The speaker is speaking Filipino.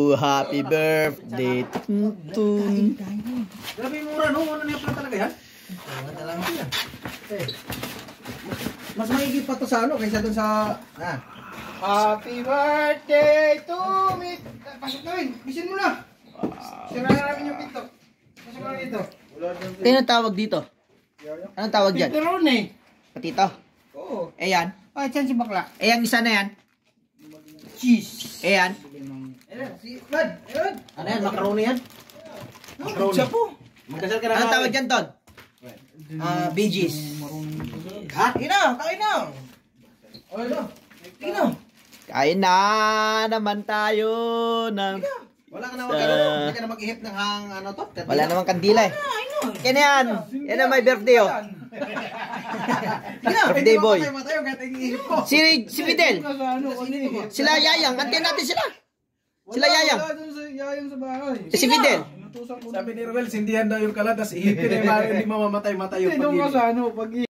Happy birthday. Tun. Grabe mura no, ano niya pala talaga yan? Mas maigi pa to sa ano kaysa dun sa Happy birthday to me. Pasok na rin, bisin mo na. Sira na namin yung pinto. Pasok na dito. Ano tawag dito? Anong tawag dyan? Pepperoni. Patito? Oo. Ayan. Diyan si bakla. Ayan, isa na yan. Cheese. Ayan. Ayan, si Vlad. Ayan. Ano yan, macaroni yan? Macaroni. Siya po. Magkasal ka na. Anong tawag dyan, Ton? Bee Gees. Ha? Kain na, kain na. Kain na. Kain na. Kain na naman tayo ng... Wala ka na hindi ka na mag-ihip ng ano to? Wala namang kandila eh. Kaya na yan. Yan na may birthday oh. Birthday boy. Si Fidel. Sila Yayang. Antin natin sila. Sila Yayang. Yayang sa bahay. Si Fidel. Sabi ni Ruel, sindihan daw yung kalat, tapos ihipin eh, hindi mamamatay-matay yung pag-ibig.